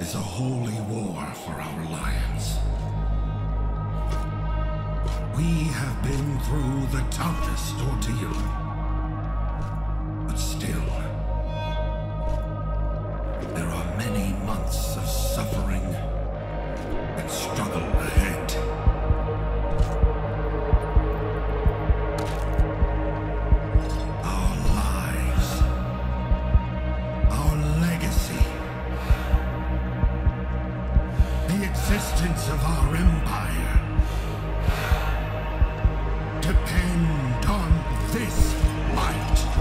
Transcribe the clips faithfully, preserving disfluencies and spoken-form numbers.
is a holy war for our alliance. We have been through the toughest ordeal, but still, there are many months of suffering and struggle ahead. Our lives, our legacy, the existence of our empire depend on this might.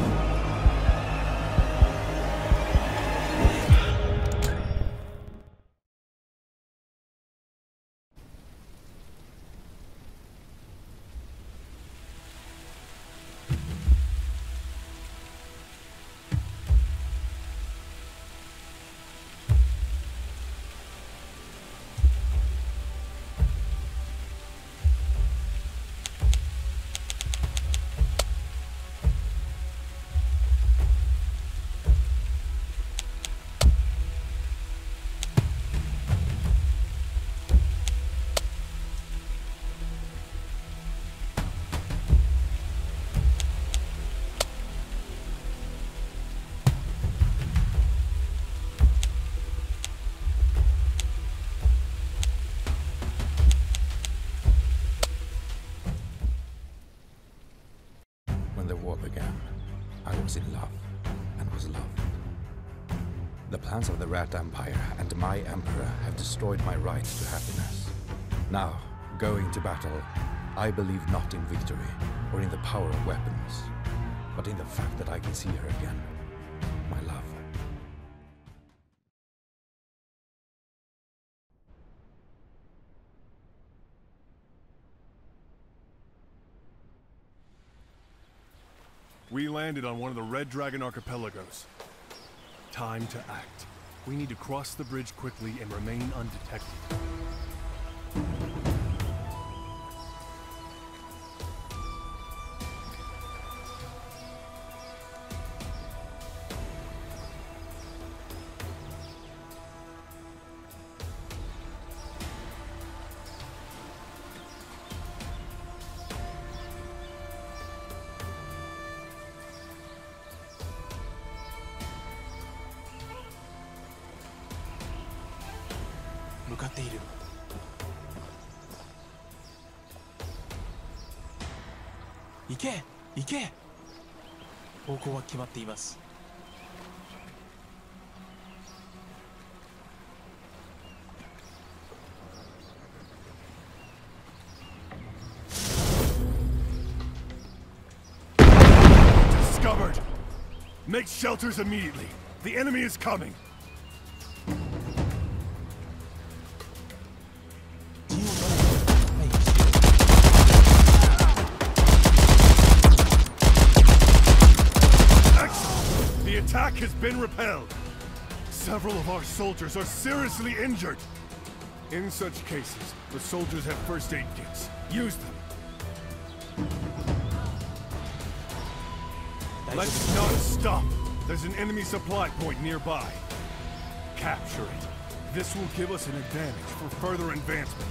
When the war began, I was in love and was loved. The plans of the Rat Empire and my Emperor have destroyed my right to happiness. Now, going to battle, I believe not in victory or in the power of weapons, but in the fact that I can see her again, my love. We landed on one of the Red Dragon archipelagos. Time to act. We need to cross the bridge quickly and remain undetected. Discovered! Make shelters immediately. The enemy is coming. Attack has been repelled. Several of our soldiers are seriously injured. In such cases, the soldiers have first aid kits. Use them. Let's not stop. There's an enemy supply point nearby. Capture it. This will give us an advantage for further advancement.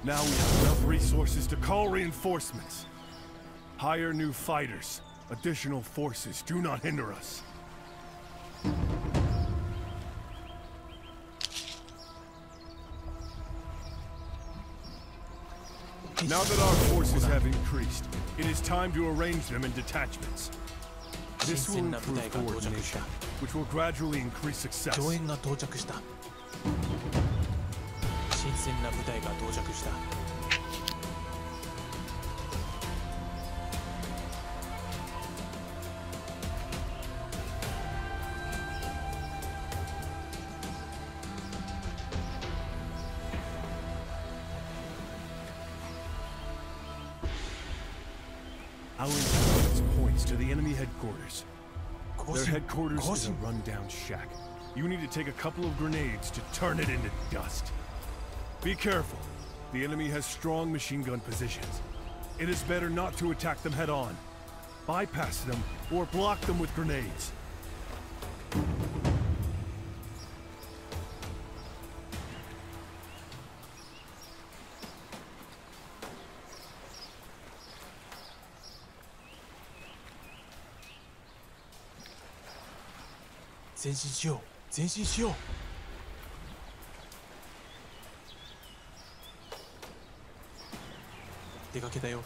Now we have enough resources to call reinforcements. Hire new fighters. Additional forces do not hinder us. Now that our forces have increased, it is time to arrange them in detachments. This will improve coordination, which will gradually increase success. 増援が到着した。新鮮な部隊が到着した。 Our intelligence points to the enemy headquarters. Their headquarters is a rundown shack. You need to take a couple of grenades to turn it into dust. Be careful. The enemy has strong machine gun positions. It is better not to attack them head on. Bypass them or block them with grenades. Then 前進しよう前進しよう出かけたよ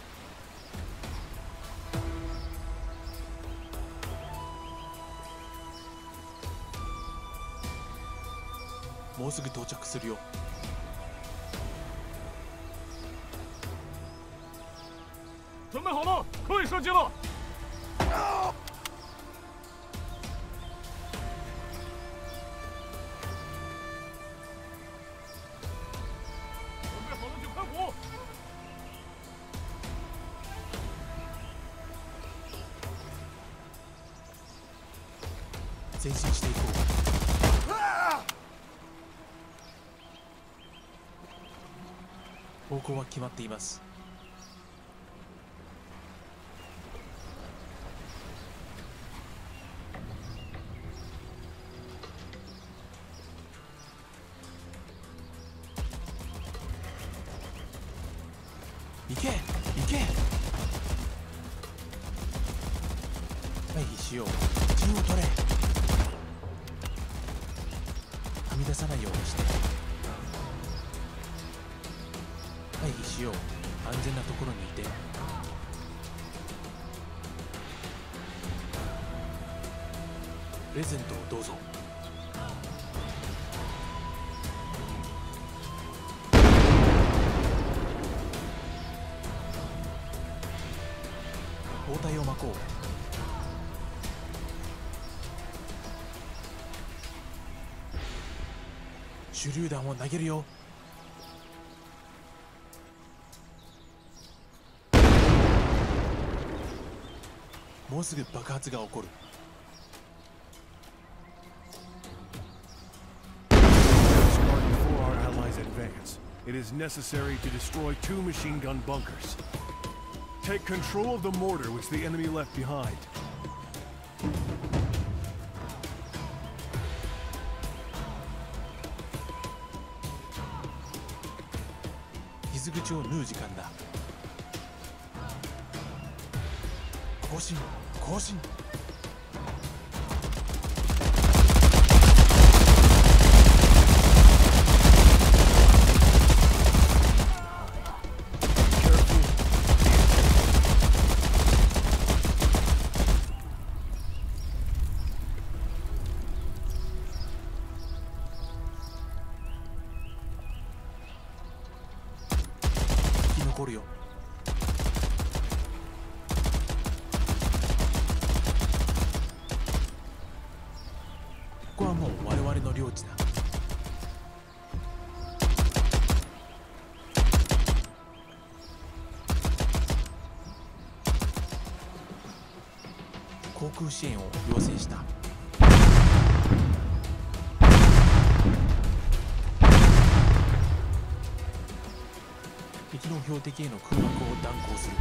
もうすぐ到着するよ准备好了，可以射击了。准备好了就开火。 前進していこう。方向は決まっています。行け行け回避しよう陣を取れはみ出さないようにして回避しよう安全なところにいてプレゼントをどうぞ包帯を巻こう手榴弾を投げるよもうすぐ爆発が起こる Before our allies advance, it is necessary to destroy two machine gun bunkers. Take control of the mortar which the enemy left behind. 傷口を縫う時間だ更新更新生き残るよここはもう我々の領地だ航空支援を要請した敵の標的への空爆を断行する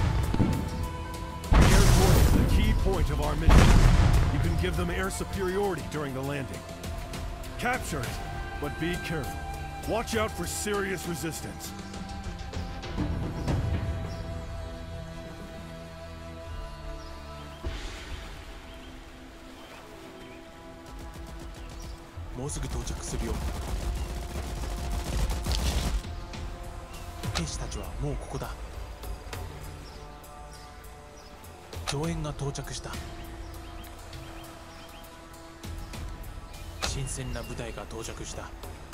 Airport is the key point of our mission. You can give them air superiority during the landing. Capture it, but be careful. Watch out for serious resistance. もうすぐ到着するよ。兵士たちはもうここだ。増援が到着した。新鮮な部隊が到着した。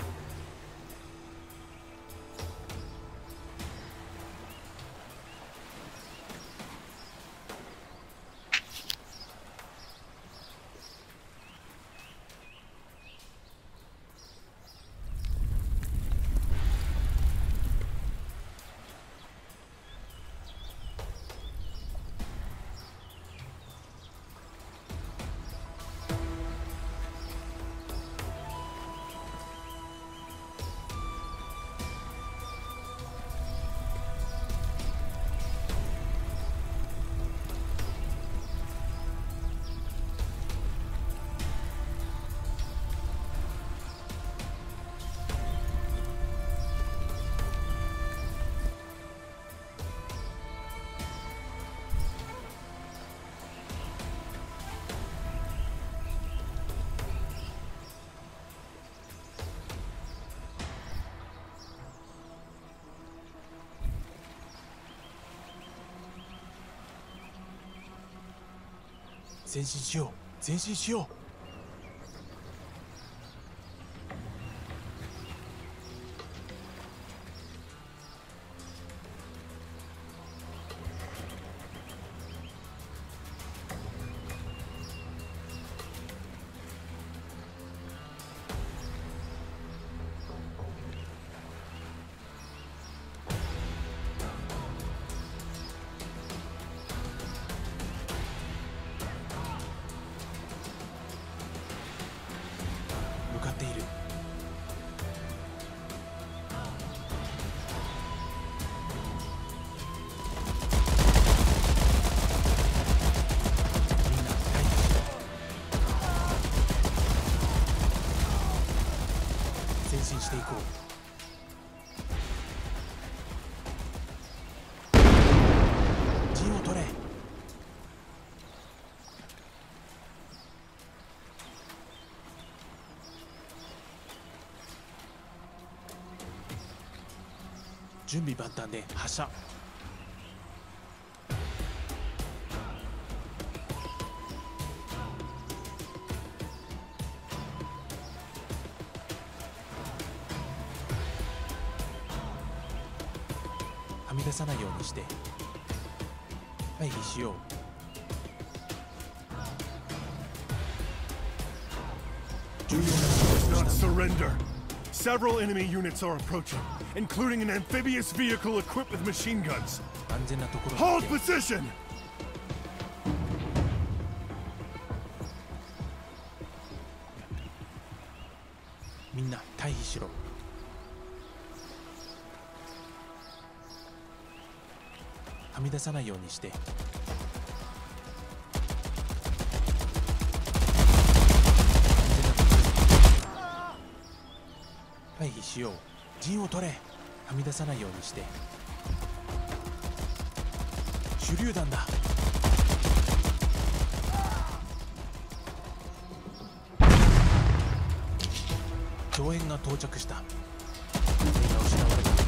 前進しよう、前進しよう。していこう。陣を取れ。準備万端で発射。はみ出さないようにして回避しよう。重要な指示を Not した。 surrender. Several enemy units are approaching, including an amphibious vehicle equipped with machine guns. 安全なところ Hold に行け。 position! みんな退避しろ。はみ出さないようにして。回避しよう。陣を取れ。はみ出さないようにして。手榴弾だ。増援が到着した。手が失われた。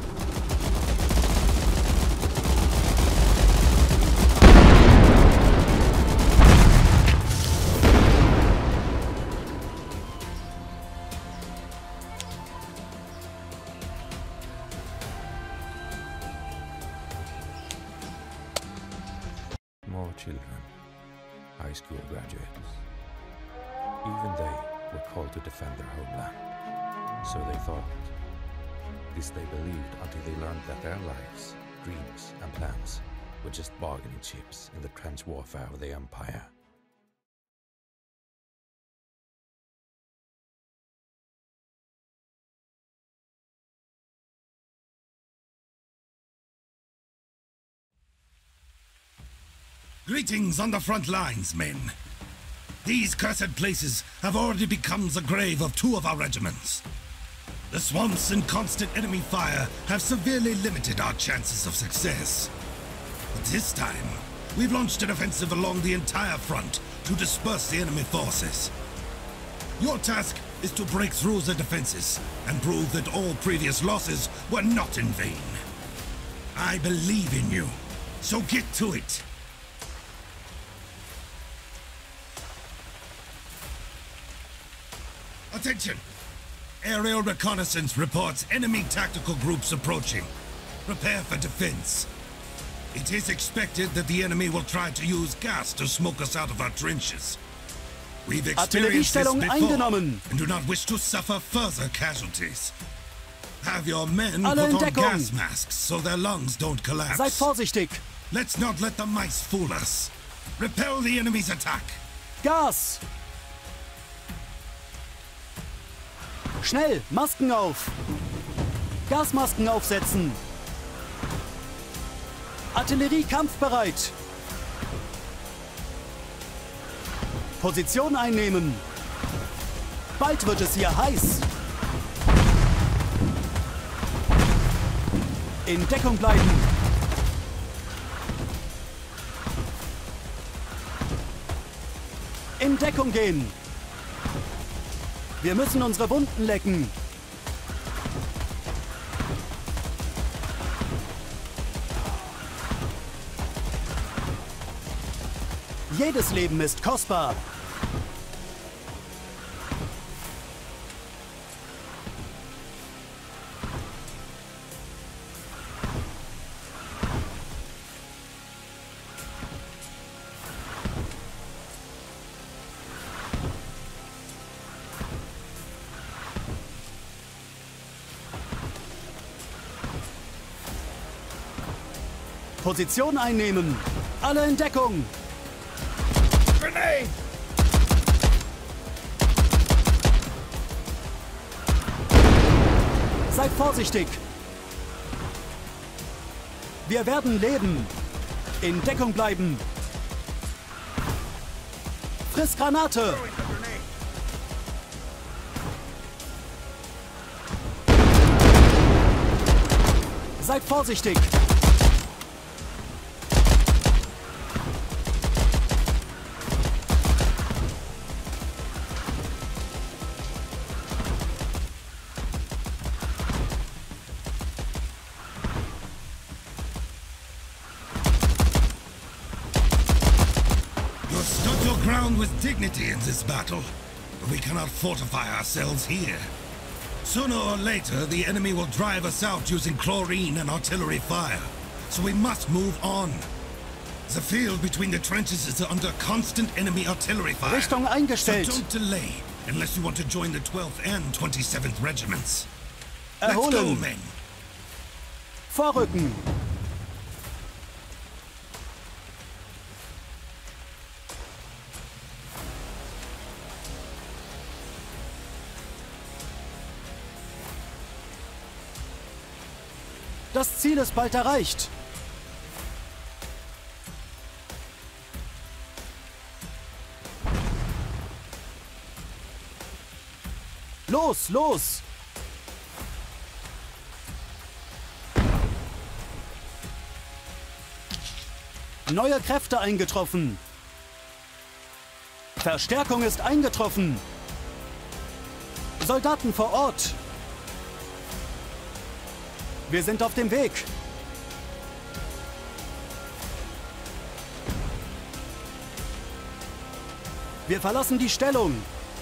More children, high school graduates. Even they were called to defend their homeland. So they thought. This they believed until they learned that their lives, dreams, and plans were just bargaining chips in the trench warfare of the Empire. Greetings on the front lines, men. These cursed places have already become the grave of two of our regiments. The swamps and constant enemy fire have severely limited our chances of success. But this time, we've launched an offensive along the entire front to disperse the enemy forces. Your task is to break through the defenses and prove that all previous losses were not in vain. I believe in you, so get to it. Attention! Aerial reconnaissance reports enemy tactical groups approaching. Prepare for defense. It is expected that the enemy will try to use gas to smoke us out of our trenches. We've experienced this Artilleriestellung before eingenommen. and do not wish to suffer further casualties. Have your men Alle put in on Deckung. gas masks so their lungs don't collapse. Seid vorsichtig. Let's not let the mice fool us. Repel the enemy's attack. Gas! Schnell, Masken auf! Gasmasken aufsetzen! Artillerie kampfbereit! Position einnehmen! Bald wird es hier heiß! In Deckung bleiben! In Deckung gehen! Wir müssen unsere Wunden lecken! Jedes Leben ist kostbar! Position einnehmen! Alle in Deckung! Grenade! Seid vorsichtig! Wir werden leben! In Deckung bleiben! Friss Granate! Seid vorsichtig! You stood your ground with dignity in this battle, but we cannot fortify ourselves here. Sooner or later, the enemy will drive us out using chlorine and artillery fire, so we must move on. The field between the trenches is under constant enemy artillery fire. Richtung eingestellt. So don't delay, unless you want to join the twelfth and twenty-seventh regiments. Let's Erholen. go, men. Vorrücken! Das Ziel ist bald erreicht. Los, los! Neue Kräfte eingetroffen. Verstärkung ist eingetroffen. Soldaten vor Ort. Wir sind auf dem Weg. Wir verlassen die Stellung.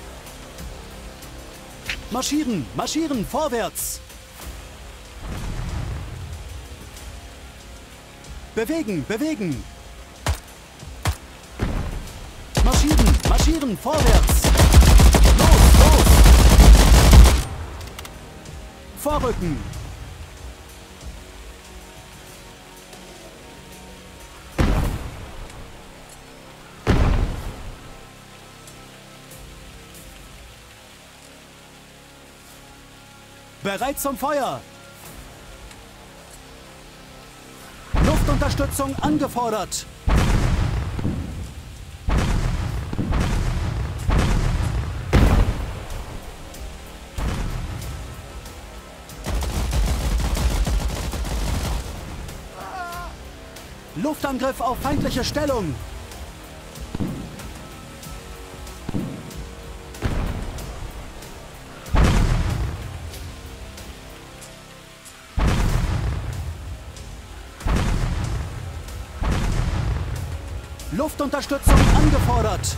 Marschieren, marschieren, vorwärts. Bewegen, bewegen. Marschieren, marschieren, vorwärts. Los, los. Vorrücken. Bereit zum Feuer! Luftunterstützung angefordert! Luftangriff auf feindliche Stellung! Luftunterstützung angefordert.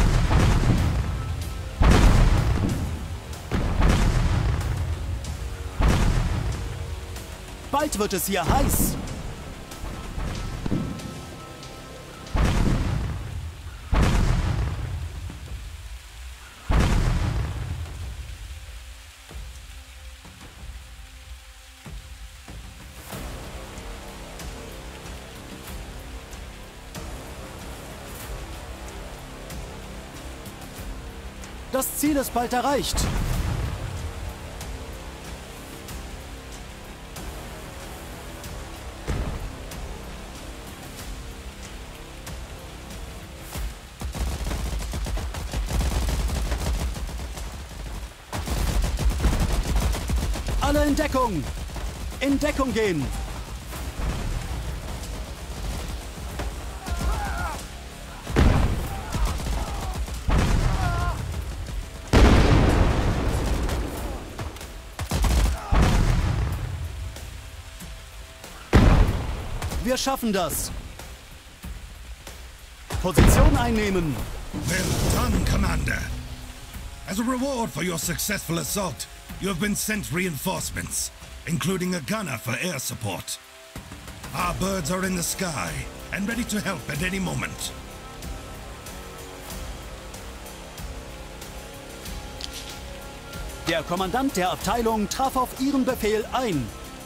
Bald wird es hier heiß. Das Ziel ist bald erreicht. Alle in Deckung! In Deckung gehen! Wir schaffen das. Position einnehmen. Well done, Commander. As a reward for your successful assault, you have been sent reinforcements, including a gunner for air support. Our birds are in the sky and ready to help at any moment. Der Kommandant der Abteilung traf auf Ihren Befehl ein.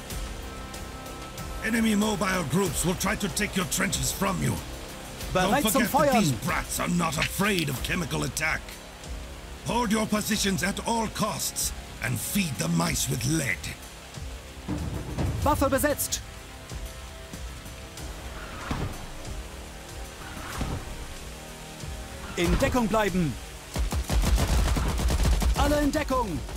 Enemy mobile groups will try to take your trenches from you. Bereit Don't zum forget that these Feuern. brats are not afraid of chemical attack. Hold your positions at all costs and feed the mice with lead. Waffe besetzt. In Deckung bleiben. Alle in Deckung.